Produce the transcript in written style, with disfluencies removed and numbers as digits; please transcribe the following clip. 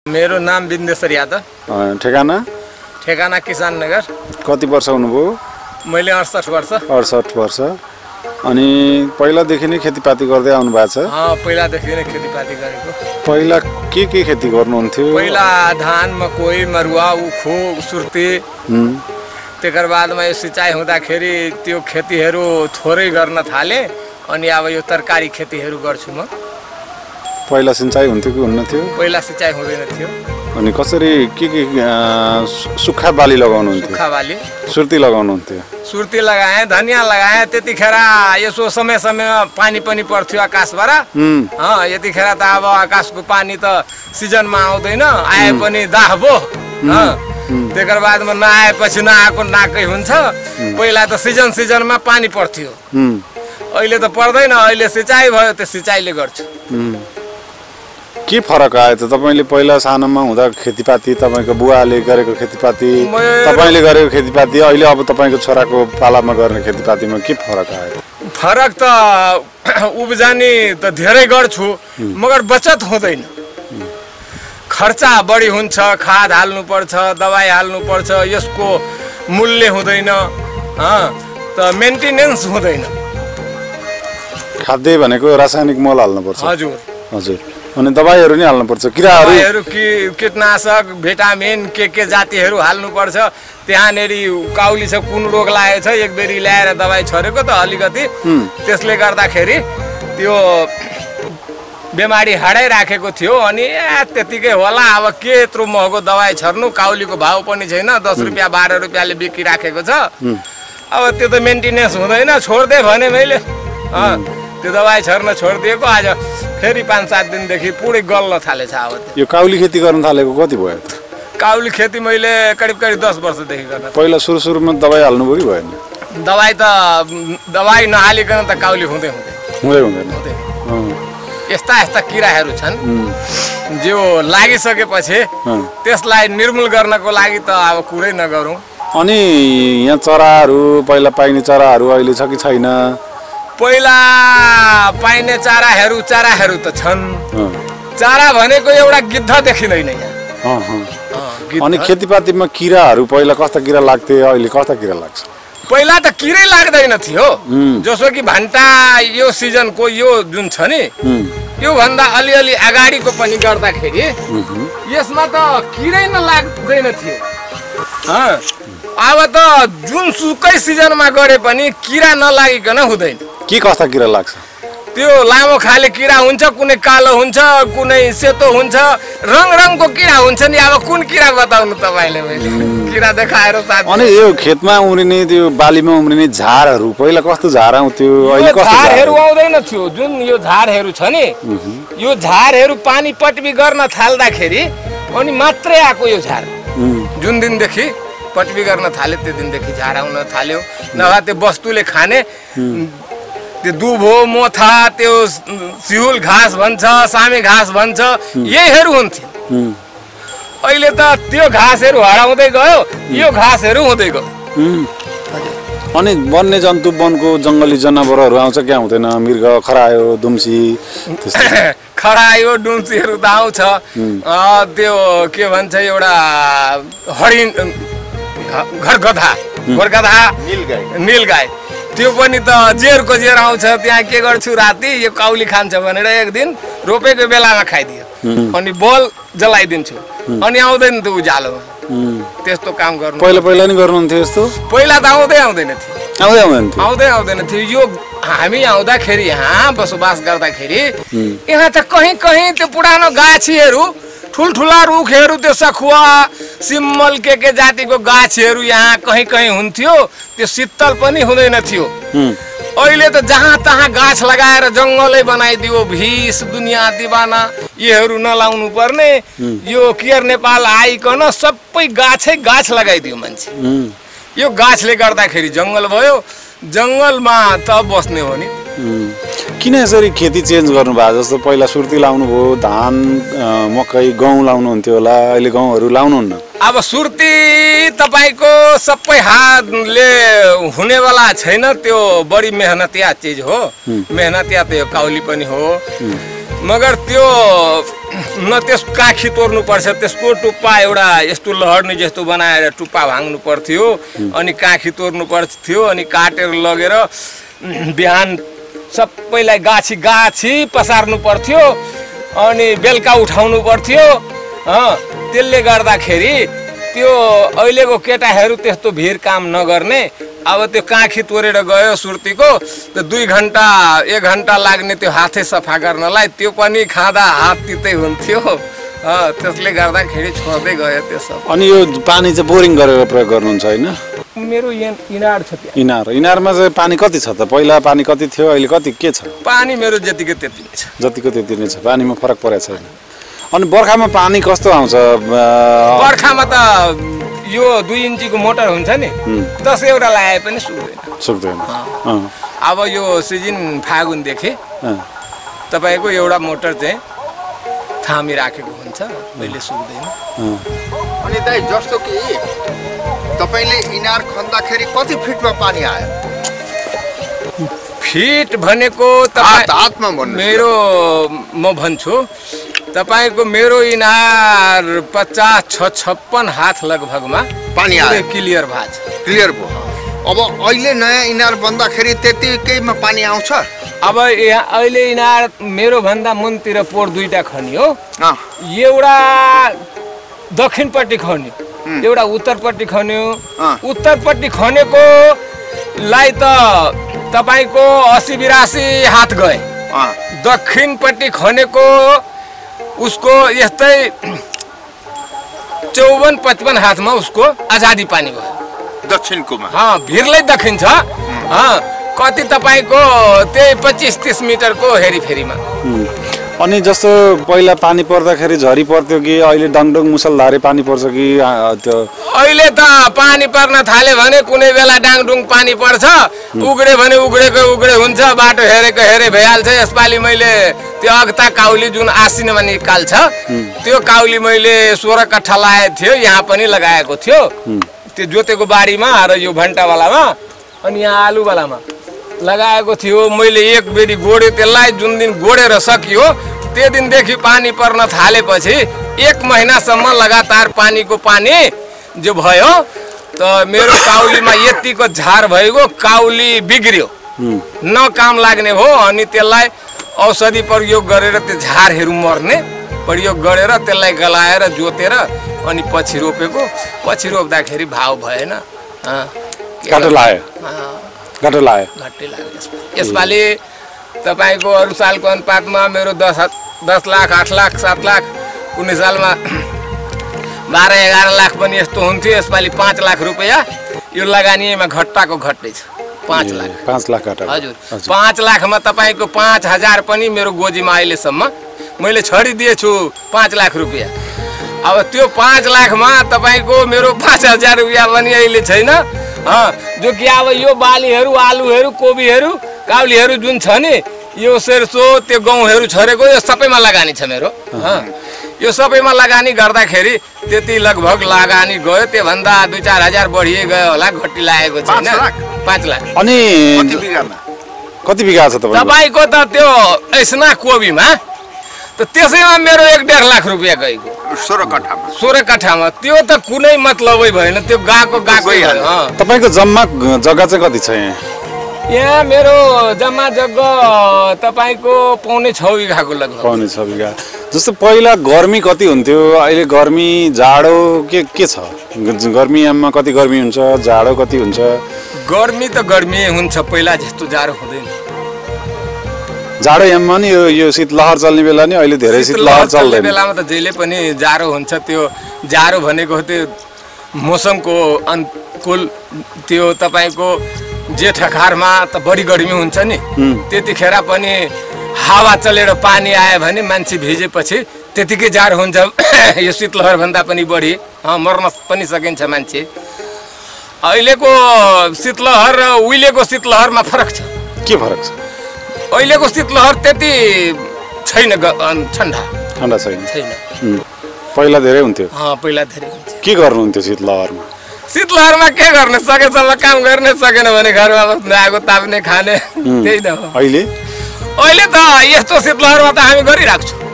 मेरो नाम बिन्देश्वर यादव। ठेगाना ठेगाना किसान नगर। कति वर्ष हुनुभयो? मैले 68 वर्ष। 68 वर्ष। अनि पहिलादेखि नै खेतीपाती गर्दै आउनु भएको छ? पहिलादेखि नै खेतीपाती गरेको। पहिला के खेती गर्नुहुन्थ्यो? पहिला धान, मकै, मरुवा, उखु, सुर्ती। त्यसको बादमा यो सिँचाइ हुँदाखेरि त्यो खेतीहरू थोरै गर्न थाले। अनि अब यो तरकारी खेतीहरू गर्छु म। पहिला सिँचाइ हुन्थ्यो कि हुन्न थियो? पहिला सिँचाइ हुँदैन थियो। अनि कसरी के सुक्खा बाली लगाउनुहुन्थ्यो? सुक्खा बाली, सुर्ती लगाउनुहुन्थ्यो? सुर्ती लगाएँ, धनियाँ लगाएँ। त्यतिखेर यसो समय समयमा पानी पनि पर्थ्यो आकाशबाट। यतिखेर त अब आकाशको पानी त सिजनमा आउँदैन, आए पनि दाहबो। त्यसको बादमा नआएपछि नआएको नाकै हुन्छ। पहिला त सिजनमा पानी पर्थ्यो, अहिले त पर्दैन। अहिले सिँचाइ भयो, त्यो सिँचाइले गर्छु। के फरक आयो त? तपाईले पहिला सानोमा हुँदा खेतीपाती, तपाईको बुवाले गरेको खेतीपाती, तपाईले गरेको खेतीपाती, अहिले अब तपाईको छोराको पालामा गर्ने खेतीपातीमा के फरक आयो? फरक त उब्जनी त धेरै गर्छु, मगर बचत हुँदैन। खर्चा बढी हुन्छ, खाद हाल्नु पर्छ, दबाई हाल्नु पर्छ, यसको मूल्य हुँदैन, त मेन्टेनेन्स हुँदैन। खाद्य भनेको रासायनिक मल हाल्नु पर्छ? हजुर हजुर। अनि दबाईहरू नि हाल्नु पर्छ? किराहरू, कीटनाशक, भिटामिन के जातिहरू हाल्नु पर्छ। त्यहाँनेरि काउली छ, कुन रोग लागेको छ, एक बेरी ल्याएर दबाई छरेको त अलिकति, त्यसले गर्दाखेरि त्यो बेमारी हराइराखेको थियो। अनि त्यतिकै होला, अब के यत्रो महँगो दबाई छर्नु, काउलीको भाउ पनि छैन, 10 रुपियाँ 12 रुपियाँले बिकिराखेको छ। अब त्यो त मेन्टेनेन्स हुँदैन, छोड्दे भने मैले त्यो दबाई छर्न छोडिदिएको। आज फेरि 5-7 दिनदेखि पुरै गल्न थालेछ। अब यो काउली खेती गर्न थालेको कति भयो? काउली खेती मैले करिब 10 वर्षदेखि गर्न। पहिला सुरुमा दबाई हाल्नुभयो कि भएन? दबाई नहालिकन त काउली हुँदैन। यस्ता किराहरू छन् जो लागिसकेपछि त्यसलाई निर्मूल गर्नको लागि त अब कुरै नगरौँ। अनि यहाँ चराहरू, पहिला पाइने चराहरू अहिले छ कि छैन? पहिला पाइने चराहरू त छन्। चरा भनेको एउटा गिद्ध देखिँदैन यहाँ। अनि खेतीपातीमा किराहरू पहिला कस्ता किरा लाग्थे, अहिले कस्ता किरा लाग्छ? पहिला त किरै लाग्दैन थियो। जसो कि भन्टा यो सिजनको यो जुन छ नि, यो भन्दा अलिअलि अगाडिको पनि गर्दाखेरि यसमा त किरै नलाग्दैन थियो। अब त जुनसुकै सिजनमा गरे पनि किरा नलागिकन हुँदैन। के कस्ता किरा लाग्छ? त्यो लामो खाले किरा हुन्छ, कुनै कालो हुन्छ, कुनै सेतो हुन्छ, रङको किरा हुन्छ नि। अब कुन किरा बताउनु तपाईले? मैले किरा देखाएर साथी। अनि यो खेतमा उम्रिने, त्यो बालीमा उम्रिने झारहरू पहिला कस्तो झार आउँथ्यो, अहिले कस्तो झारहरू आउँदैन थियो? जुन यो झारहरू छ नि, यो झारहरू पानी पटबी गर्न थाल्दाखेरि अनि मात्रै आएको यो झार। जुन दिनदेखि पटबी गर्न थाले त्यो दिनदेखि झार आउन थाल्यो। नभए त्यो वस्तुले खाने त्यो दुबो, मोथा, त्यो सिहुल घाँस भन्छ, सामे घाँस भन्छ, यहीहरू हुन्थ्यो। अहिले त त्यो घाँसहरू हराउँदै गयो, यो घाँसहरू हुँदै गयो। अनि वन्य जन्तु, वनको जङ्गली जनावरहरू आउँछ कि आउँदैन? मृग, खरायो, दुम्सी? खरायो, दुम्सीहरू त आउँछ। त्यो के भन्छ, एउटा हरिण, घरगधा, नीलगाई, त्यो पनि त जेरको जेर आउँछ। त्यहाँ के गर्छु, राति यो काउली खान्छ भनेर एक दिन रोपेको बेलामा खाइदियो, अनि बल जलाइदिन्छु, अनि आउँदैन त्यो उज्यालोमा। त्यस्तो काम गर्नु पहिला नि गर्नुहुन्थ्यो यस्तो? पहिला त आउँदैन थियो। यो हामी आउँदाखेरि, यहाँ बसोबास गर्दाखेरि, यहाँ त कहीँ त्यो पुरानो गाछीहरू, ठुल्ठुला रुखहरू, त्यो सखुवा, सिम्मल के जातिको गाछीहरू यहाँ कहीँ हुन्थ्यो। त्यो शीतल पनि हुँदैन थियो। अहिले त जहाँ तहाँ गाछ लगाएर जङ्गलै बनाइदियो। भिस, दुनियाँ दिवाना, यीहरू नलाउनु पर्ने। यो केयर नेपाल आइकन सबै गाछ लगाइदियो मान्छे। यो गाछले गर्दाखेरि जङ्गल भयो। जङ्गलमा त बस्ने हो नि। किन यसरी खेती चेन्ज गर्नु भएको? जस्तो पहिला सुर्ती लाउनु भयो, धान, मकै, गहुँ लाउनुहुन्थ्यो होला, अहिले गहुँहरू लाउनुहुन्न? अब सुर्ती तपाईको सबै हातले हुनेवाला छैन। त्यो बढी मेहनतिया चिज हो। मेहनतिया त यो काउली पनि हो, मगर त्यो न त्यस काखी तोड्नु पर्छ, त्यसको टुप्पा एउटा यस्तो लहर्ने जस्तो बनाएर टुप्पा भाङ्नु पर्थ्यो, अनि काखी तोड्नु पर्थ्यो, अनि काटेर लगेर बिहान सबैलाई गाछी गाछी पसार्नु पर्थ्यो, अनि बेलुका उठाउनु पर्थ्यो। त्यसले गर्दाखेरि त्यो अहिलेको केटाहरू त्यस्तो भिड काम नगर्ने। अब त्यो काखी तोडेर गयो सुर्तीको त 2 घन्टा 1 घन्टा लाग्ने त्यो हातै सफा गर्नलाई, त्यो पनि खाँदा हात तितै हुन्थ्यो। त्यसले गर्दाखेरि छोड्दै गयो त्यो सब। अनि यो पानी चाहिँ बोरिङ गरेर प्रयोग गर्नुहुन्छ हैन? मेरो इनार छ त्यहाँ। इनारमा चाहिँ पानी कति छ त? पहिला पानी कति थियो, अहिले कति के छ? पानी मेरो जतिको त्यति नै छ। जतिको त्यति नै छ, पानीमा फरक परेको छैन। अनि बर्खामा पानी कस्तो आउँछ? बर्खामा त यो 2 इन्चीको मोटर हुन्छ नि, 10 एउटा लगाए पनि सुक्दैन। अब यो सिजन फागुनदेखि तपाईँको एउटा मोटर चाहिँ थामिराखेको हुन्छ, अहिले सुक्दैन। अनि दाइ जस्तो कि तपाईँले इनार खन्दाखेरि कति फिटमा पानी आयो? फिट भनेको हातमा भन्नु। मेरो म भन्छु तपाईको मेरो इनार 50-56 हात लगभगमा पानी आयो, क्लियर भाछ। क्लियर भयो। अब अहिले नयाँ इनार बन्दाखेरि त्यतिकैमा पानी आउँछ? अब अहिले इनार मेरो भन्दा मुनतिर पोर 2टा खनियो, एउटा दक्षिणपट्टि खन्यो, एउटा उत्तरपट्टि खन्यो। उत्तरपट्टि खनेको लाई त तपाईको 80-82 हात गए। दक्षिणपट्टि खनेको उसको यस्तै 54-55 हातमा उसको आजादी पानी भयो दक्षिणकोमा। भिरलै दक्षिण छ। कति तपाईको त्यही 25-30 मिटरको हेरीफेरीमा। अनि जस्तो पहिला पानी पर्दाखेरि झरी पर्थ्यो कि अहिले डङडङ मुसलधारे पानी पर्छ कि त्यो? अहिले त पानी पर्न थाल्यो भने कुनै बेला डाङडुङ पानी पर्छ, उग्रे भने उग्रेको उग्रे हुन्छ, बाटो हेरेको हेरे भइहाल्छ। यसपालि मैले त्यो अग्ता काउली जुन आसिनमा निकाल्छ त्यो काउली मैले 16 कट्ठा लगाएको थियो, यहाँ पनि लगाएको थियो त्यो जोतेको बारीमा र यो भन्टावालामा, अनि यहाँ आलुवालामा लगाएको थियो। मैले एक बेरी गोडे, त्यसलाई जुन दिन गोडेर सकियो त्यो दिनदेखि पानी पर्न थालेपछि 1 महिनासम्म लगातार पानीको पानी जो भयो त मेरो काउलीमा यतिको झार भएको, काउली बिग्रियो, न काम लाग्ने भयो। अनि त्यसलाई औषधि प्रयोग गरेर त्यो झारहरू मर्ने प्रयोग गरेर त्यसलाई गलाएर जोतेर अनि पछि रोपेको। पछि रोप्दाखेरि भाव भएन, घाटा लाग्यो। घट्टै लाग्यो यसपालि। तपाईँको अरू सालको अनुपातमा मेरो 10 लाख 8 लाख 7 लाख, कुनै सालमा 12-11 लाख पनि यस्तो हुन्थ्यो। यसपालि 5 लाख रुपियाँ यो लगानीमा घट्टाको घट्टै छ। 5 लाख 5 लाख घटा। हजुर 5 लाखमा तपाईँको 5000 पनि मेरो गोजीमा अहिलेसम्म मैले छडिदिएछु 5 लाख रुपियाँ। अब त्यो 5 लाखमा तपाईँको मेरो 5000 रुपियाँ पनि अहिले छैन। जो कि अब यो बालीहरू, आलुहरू, कोबीहरू, काउलीहरू जुन छ नि, यो सेर्सो त्यो गहुँहरू छरेको यो सबैमा लगानी छ मेरो। यो सबैमा लगानी गर्दाखेरि त्यति लगभग लगानी गयो, त्योभन्दा 2-4 हजार बढिए गयो होला, घटी लागेको छैन। 5 लाख। अनि कति बिघा छ तपाईँको त त्यो ऐसना कोबीमा त त्यसैमा मेरो 1-1.5 लाख रुपियाँ गएको 16 कट्ठामा। त्यो त कुनै मतलबै भएन, त्यो गएको भयो। तपाईँको जम्मा जग्गा चाहिँ कति छ यहाँ? यहाँ मेरो जम्मा जग्गा तपाईँको 5.5 बिघाको लगभग। 5.5 बिघा। जस्तो पहिला गर्मी कति हुन्थ्यो, अहिले गर्मी जाडो के छ? गर्मीमा कति गर्मी हुन्छ, जाडो कति हुन्छ? गर्मी त गर्मी हुन्छ, पहिला जस्तो जाडो हुँदैन। जाडो याममा नि यो शीतलहर चल्ने बेला नि अहिले धेरै शीतलहर चल्दैन। बेलामा त जहिले पनि जाडो हुन्छ। त्यो जाडो भनेको त्यो मौसमको अनुकूल, त्यो तपाईको जेठ अखारमा त बढी गर्मी हुन्छ नि, त्यतिखेर पनि हावा चलेर पानी आयो भने मान्छे भिजेपछि त्यतिकै जाडो हुन्छ। यो शीतलहर भन्दा पनि बढी मर्न पनि सकिन्छ मान्छे। अहिलेको शीतलहर र उहिलेको शीतलहरमा फरक छ। के फरक छ? अहिलेको शीतलहर त्यति छैन, ठन्डा छैन। पहिला धेरै हुन्थ्यो। पहिला धेरै हुन्थ्यो। के गर्नुहुन्थ्यो शीतलहरमा? शीतलहरमा के गर्ने, सकेसम्म काम गर्ने, सकेन भने घरमा बस्ने, आगो ताप्ने, खाने, त्यही त हो। अहिले त यस्तो शीतलहरमा त हामी गरिराख्छौँ।